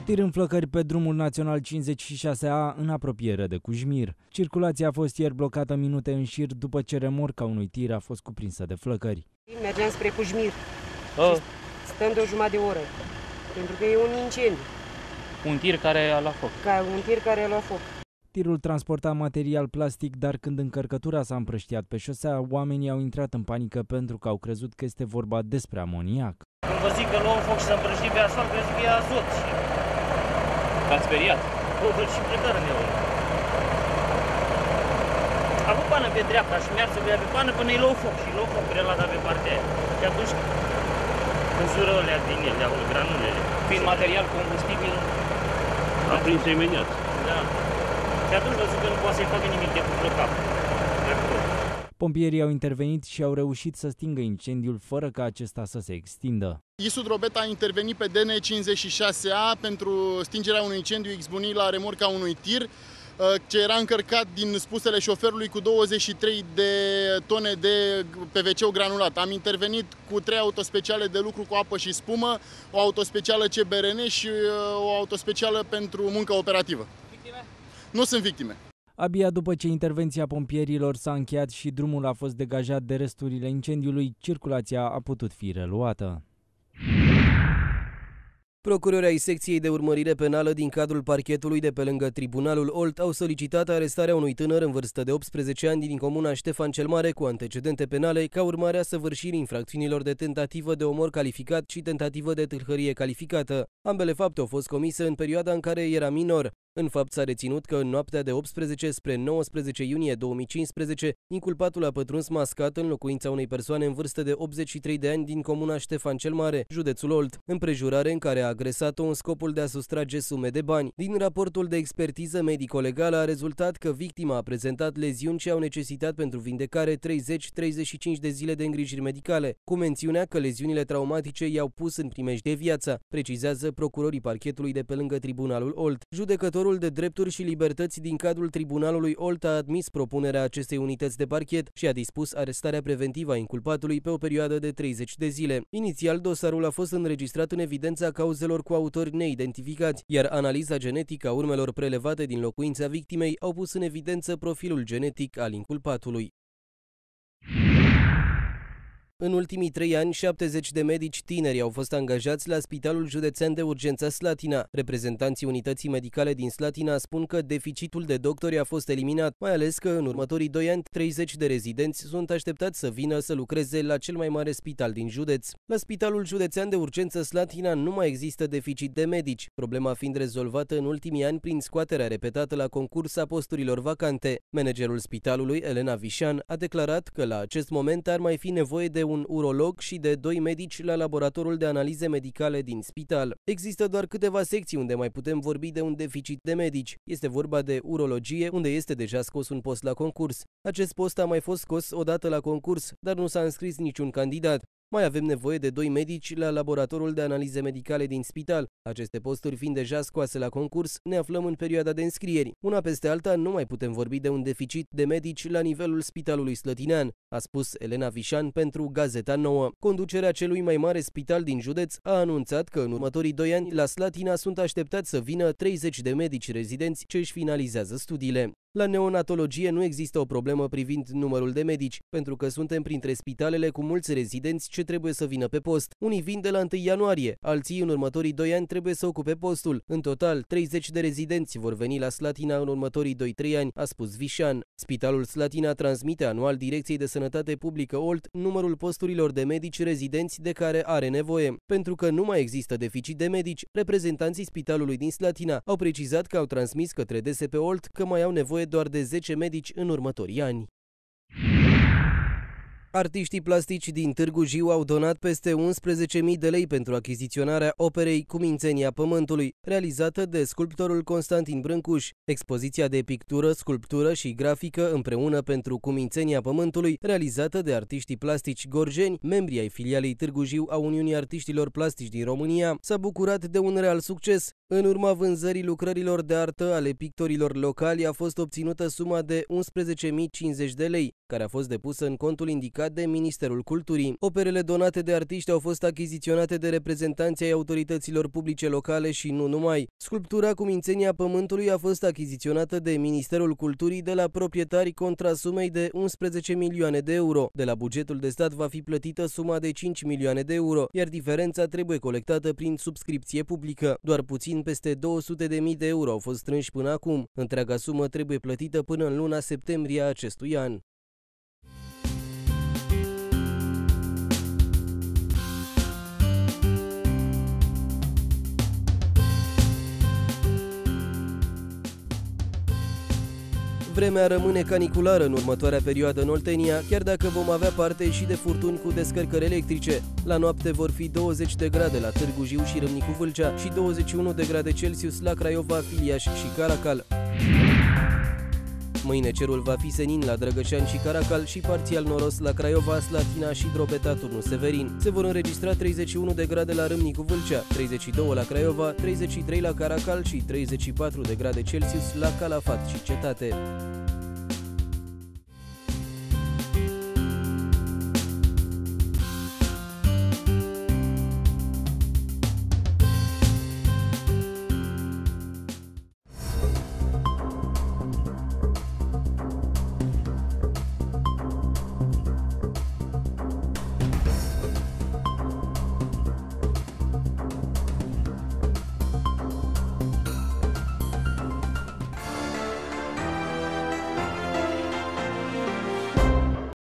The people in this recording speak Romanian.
Tir în flăcări pe drumul național 56A în apropiere de Cujmir. Circulația a fost ieri blocată minute în șir după ce remorca unui tir a fost cuprinsă de flăcări. Mergeam spre Cujmir și stăm de o jumătate de oră, pentru că e un incendiu. Un tir care a luat foc. Un tir care a luat foc. Tirul transporta material plastic, dar când încărcătura s-a împrăștiat pe șosea, oamenii au intrat în panică pentru că au crezut că este vorba despre amoniac. Când vă zic că luăm foc și s-a împrăștit pe asfalt, crezi că e azot. V-ați speriat? Și plecără meu. A avut pană pe dreapta și merg să bea pe pană până îi luau foc și luau foc relata pe partea aia. Și atunci când zură alea din el, de acolo, granulele. Fiind material combustibil, a prins imediat. Da. Și atunci văzut că nu poate să-i facă nimic de cu cap. Pompierii au intervenit și au reușit să stingă incendiul fără ca acesta să se extindă. ISU Drobet a intervenit pe DN56A pentru stingerea unui incendiu izbucnit la remorca unui tir ce era încărcat din spusele șoferului cu 23 de tone de PVC granulat. Am intervenit cu 3 autospeciale de lucru cu apă și spumă, o autospecială CBRN și o autospecială pentru muncă operativă. Victime? Nu sunt victime. Abia după ce intervenția pompierilor s-a încheiat și drumul a fost degajat de resturile incendiului, circulația a putut fi reluată. Procurorii ai secției de urmărire penală din cadrul parchetului de pe lângă Tribunalul Olt au solicitat arestarea unui tânăr în vârstă de 18 ani din comuna Ștefan cel Mare cu antecedente penale ca urmare a săvârșirii infracțiunilor de tentativă de omor calificat și tentativă de tâlhărie calificată. Ambele fapte au fost comise în perioada în care era minor. În fapt s-a reținut că în noaptea de 18 spre 19 iunie 2015, inculpatul a pătruns mascat în locuința unei persoane în vârstă de 83 de ani din comuna Ștefan cel Mare, județul Olt, împrejurare în care a agresat-o în scopul de a sustrage sume de bani. Din raportul de expertiză medico-legală a rezultat că victima a prezentat leziuni ce au necesitat pentru vindecare 30-35 de zile de îngrijiri medicale, cu mențiunea că leziunile traumatice i-au pus în primejdie viața, precizează procurorii parchetului de pe lângă Tribunalul Olt. Judecătorul de Drepturi și Libertăți din cadrul Tribunalului Olt a admis propunerea acestei unități de parchet și a dispus arestarea preventivă a inculpatului pe o perioadă de 30 de zile. Inițial, dosarul a fost înregistrat în evidența cauzelor cu autori neidentificați, iar analiza genetică a urmelor prelevate din locuința victimei au pus în evidență profilul genetic al inculpatului. În ultimii 3 ani, 70 de medici tineri au fost angajați la Spitalul Județean de Urgență Slatina. Reprezentanții unității medicale din Slatina spun că deficitul de doctori a fost eliminat, mai ales că în următorii 2 ani 30 de rezidenți sunt așteptați să vină să lucreze la cel mai mare spital din județ. La Spitalul Județean de Urgență Slatina nu mai există deficit de medici, problema fiind rezolvată în ultimii ani prin scoaterea repetată la concurs a posturilor vacante. Managerul spitalului, Elena Vișan, a declarat că la acest moment ar mai fi nevoie de un urolog și de 2 medici la laboratorul de analize medicale din spital. Există doar câteva secții unde mai putem vorbi de un deficit de medici. Este vorba de urologie, unde este deja scos un post la concurs. Acest post a mai fost scos odată la concurs, dar nu s-a înscris niciun candidat. Mai avem nevoie de 2 medici la laboratorul de analize medicale din spital. Aceste posturi fiind deja scoase la concurs, ne aflăm în perioada de înscrieri. Una peste alta, nu mai putem vorbi de un deficit de medici la nivelul Spitalului Slătinean, a spus Elena Vișan pentru Gazeta Nouă. Conducerea celui mai mare spital din județ a anunțat că în următorii 2 ani la Slatina sunt așteptați să vină 30 de medici rezidenți ce își finalizează studiile. La neonatologie nu există o problemă privind numărul de medici, pentru că suntem printre spitalele cu mulți rezidenți ce trebuie să vină pe post. Unii vin de la 1 ianuarie, alții în următorii 2 ani trebuie să ocupe postul. În total, 30 de rezidenți vor veni la Slatina în următorii 2-3 ani, a spus Vișan. Spitalul Slatina transmite anual Direcției de Sănătate Publică Olt numărul posturilor de medici rezidenți de care are nevoie. Pentru că nu mai există deficit de medici, reprezentanții spitalului din Slatina au precizat că au transmis către DSP Olt că mai au nevoie doar de 10 medici în următorii ani. Artiștii plastici din Târgu Jiu au donat peste 11.000 de lei pentru achiziționarea operei Cumințenia Pământului, realizată de sculptorul Constantin Brâncuș. Expoziția de pictură, sculptură și grafică împreună pentru Cumințenia Pământului, realizată de artiștii plastici gorjeni, membri ai filialei Târgu Jiu a Uniunii Artiștilor Plastici din România, s-a bucurat de un real succes. În urma vânzării lucrărilor de artă ale pictorilor locali a fost obținută suma de 11.050 de lei. care a fost depusă în contul indicat de Ministerul Culturii. Operele donate de artiști au fost achiziționate de reprezentanții ai autorităților publice locale și nu numai. Sculptura Cumințenia Pământului a fost achiziționată de Ministerul Culturii de la proprietari contra sumei de 11 milioane de euro. De la bugetul de stat va fi plătită suma de 5 milioane de euro, iar diferența trebuie colectată prin subscripție publică. Doar puțin peste 200.000 de euro au fost strânși până acum. Întreaga sumă trebuie plătită până în luna septembrie a acestui an. Vremea rămâne caniculară în următoarea perioadă în Oltenia, chiar dacă vom avea parte și de furtuni cu descărcări electrice. La noapte vor fi 20 de grade la Târgu Jiu și Râmnicu Vâlcea și 21 de grade Celsius la Craiova, Filiaș și Caracal. Mâine cerul va fi senin la Drăgășani și Caracal și parțial noros la Craiova, Slatina și Drobeta, Turnul Severin. Se vor înregistra 31 de grade la Râmnicu Vâlcea, 32 la Craiova, 33 la Caracal și 34 de grade Celsius la Calafat și Cetate.